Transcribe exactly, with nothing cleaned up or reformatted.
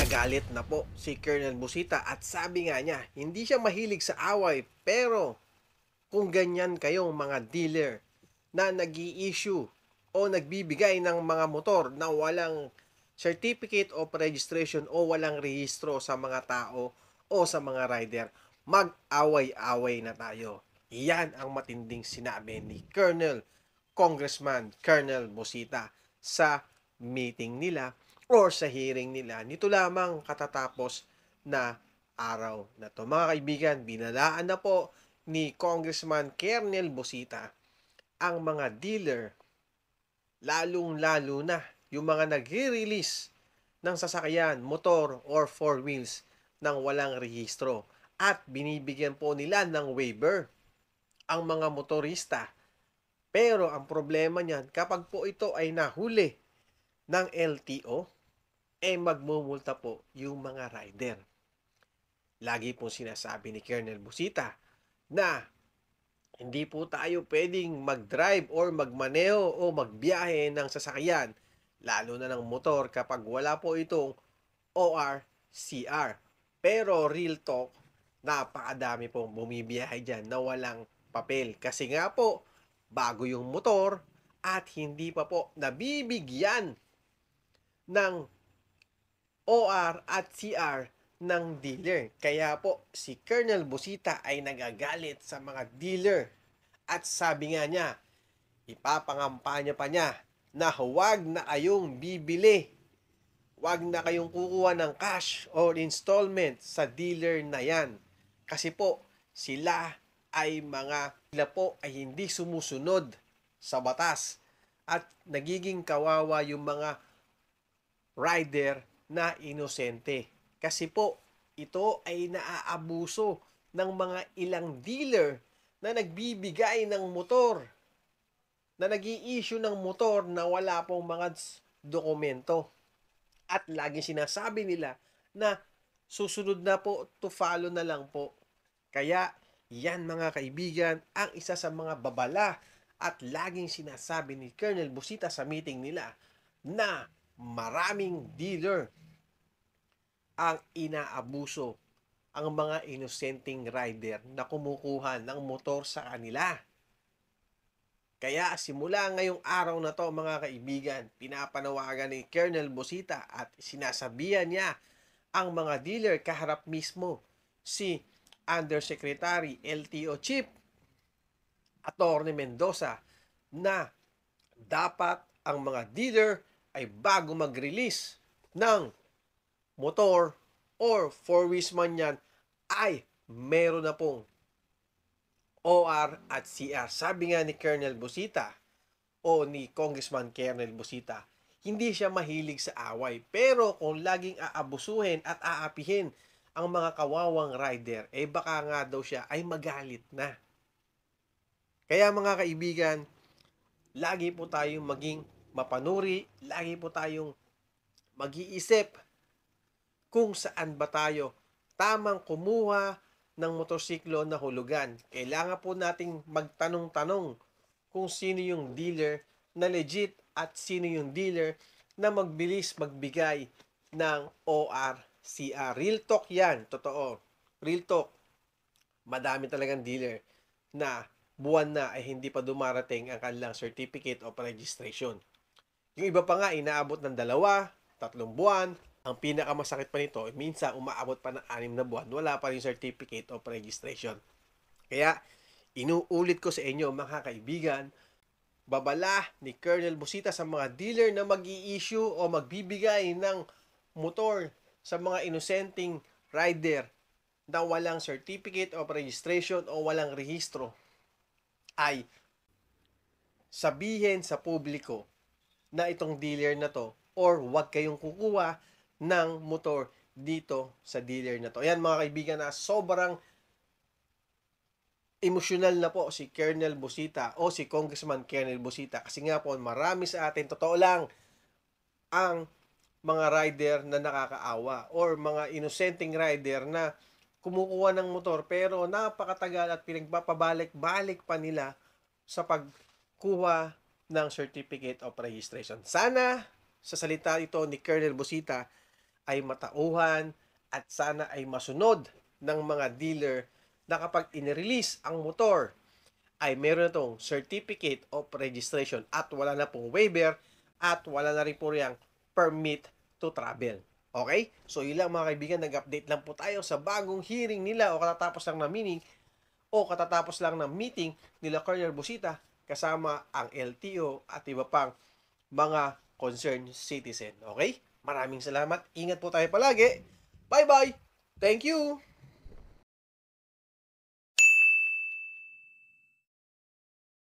Nagalit na po si Colonel Busita at sabi nga niya, hindi siya mahilig sa away pero kung ganyan kayong mga dealer na nag issue o nagbibigay ng mga motor na walang certificate of registration o walang rehistro sa mga tao o sa mga rider, mag-away-away na tayo. Yan ang matinding sinabi ni Colonel Congressman Colonel Busita sa meeting nila or sa hearing nila nito lamang katatapos na araw na to. Mga kaibigan, binalaan na po ni Congressman Colonel Busita ang mga dealer, lalong-lalo na yung mga nagre-release ng sasakyan, motor, or four wheels nang walang rehistro. At binibigyan po nila ng waiver ang mga motorista. Pero ang problema niyan, kapag po ito ay nahuli ng L T O, eh magmumulta po yung mga rider. Lagi pong sinasabi ni Colonel Busita na hindi po tayo pwedeng mag-drive or magmaneho o magbiyahe ng sasakyan, lalo na ng motor kapag wala po itong O R C R. Pero real talk, napakadami pong bumibiyahe dyan na walang papel. Kasi nga po, bago yung motor at hindi pa po nabibigyan ng O R at C R ng dealer. Kaya po si Colonel Busita ay nagagalit sa mga dealer at sabi nga niya, ipapangampanya pa niya na huwag na kayong bibili. Huwag na kayong kukuha ng cash or installment sa dealer na yan. Kasi po sila ay mga sila po ay hindi sumusunod sa batas at nagiging kawawa yung mga rider na inosente. Kasi po, ito ay naaabuso ng mga ilang dealer na nagbibigay ng motor, na nag issue ng motor na wala pong mga dokumento. At lagi sinasabi nila na susunod na po, to follow na lang po. Kaya, yan mga kaibigan, ang isa sa mga babala at laging sinasabi ni Colonel Busita sa meeting nila na maraming dealer ang inaabuso ang mga inosenteng rider na kumukuha ng motor sa kanila. Kaya simula ngayong araw na to mga kaibigan, pinapanawagan ni Colonel Busita at sinasabihan niya ang mga dealer kaharap mismo si Undersecretary L T O Chief Atty. Mendoza na dapat ang mga dealer ay bago mag-release ng motor or four wheels man yan ay meron na pong O R at C R. Sabi nga ni Colonel Busita o ni Congressman Colonel Busita, hindi siya mahilig sa away. Pero kung laging aabusuhin at aapihin ang mga kawawang rider, eh baka nga daw siya ay magalit na. Kaya mga kaibigan, lagi po tayong maging mapanuri, lagi po tayong mag-iisip kung saan ba tayo tamang kumuha ng motorsiklo na hulugan. Kailangan po nating magtanong-tanong kung sino yung dealer na legit at sino yung dealer na magbilis magbigay ng O R C R. Real talk yan, totoo. Real talk. Madami talagang dealer na buwan na ay hindi pa dumarating ang kanilang certificate of registration. Yung iba pa nga, inaabot ng dalawa, tatlong buwan. Ang pinakamasakit pa nito, minsan umaabot pa ng anim na buwan, wala pa rin certificate of registration. Kaya, inuulit ko sa inyo mga kaibigan, babala ni Colonel Busita sa mga dealer na mag-i-issue o magbibigay ng motor sa mga inosenteng rider na walang certificate of registration o walang rehistro ay sabihin sa publiko na itong dealer na to or huwag kayong kukuha ng motor dito sa dealer na to. Ayan mga kaibigan, na sobrang emosyonal na po si Colonel Busita o si Congressman Colonel Busita kasi nga po marami sa atin, totoo lang, ang mga rider na nakakaawa or mga inosenteng rider na kumukuha ng motor pero napakatagal at pinagpapabalik-balik pa nila sa pagkuha ng certificate of registration. Sana sa salita ito ni Colonel Busita ay matauhan at sana ay masunod ng mga dealer na kapag inirelease ang motor ay meron na itong Certificate of Registration at wala na pong waiver at wala na rin po riyang permit to travel. Okay? So yun lang mga kaibigan, nag-update lang po tayo sa bagong hearing nila o katatapos lang na meeting o katatapos lang ng meeting nila Colonel Busita kasama ang L T O at iba pang mga concerned citizen. Okay? Maraming salamat. Ingat po tayo palagi. Bye-bye. Thank you.